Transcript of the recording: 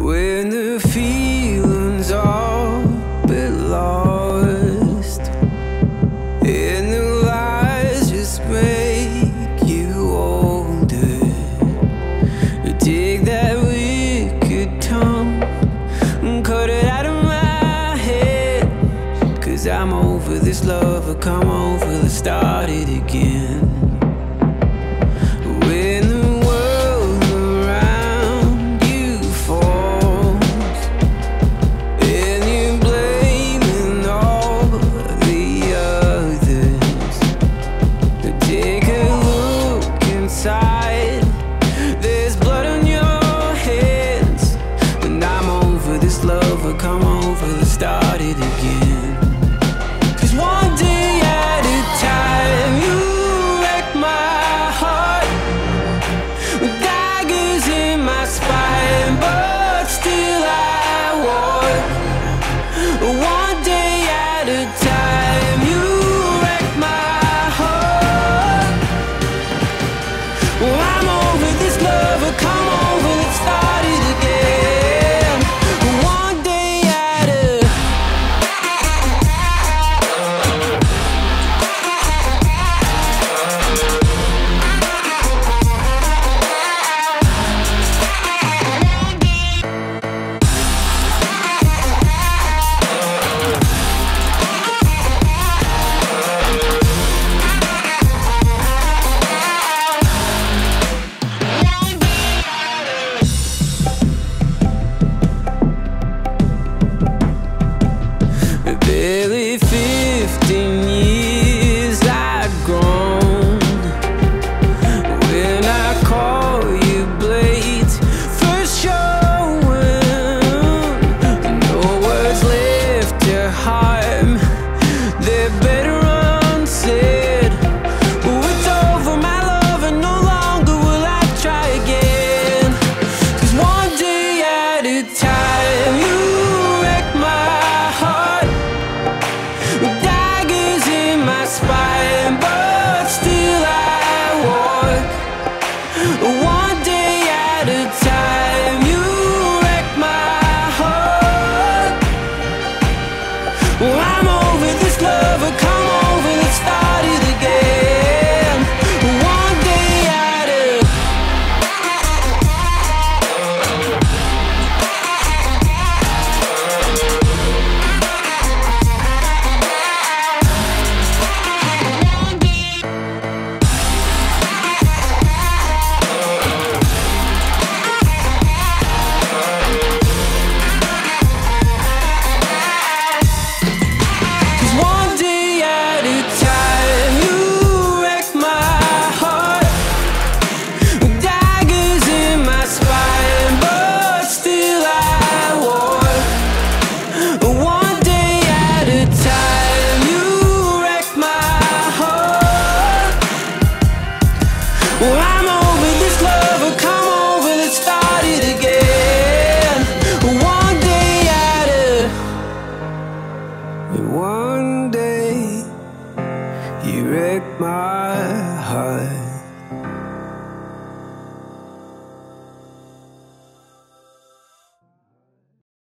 when the feelings all bit lost, and the lies just make you older. Take that wicked tongue and cut it out of my head, 'cause I'm over this love, I come over, let's start it again. When the world around you falls and you're blaming all the others, take a look inside, there's blood on your hands. And I'm over this love, I come over, let's start it again. 'Cause one day at a time, you wreck my heart with daggers in my spine, but still I walk. One day at a time, you wreck my heart. Well, I'm over this love, I come over, let's start it again. One day at a barely 15 years I'd grown when I call you blades first showing. No words left to harm, they're better unsaid. Oh, it's over my love, and no longer will I try again. 'Cause one day at a time, you wreck my heart with daggers in my spine, but still I walk. One day at a time, you wreck my heart. Well, I'm over this love, I come over, let's start it again. One day at a well, I'm over this love, I come over, let's start it again. One day at a one day, you wreck my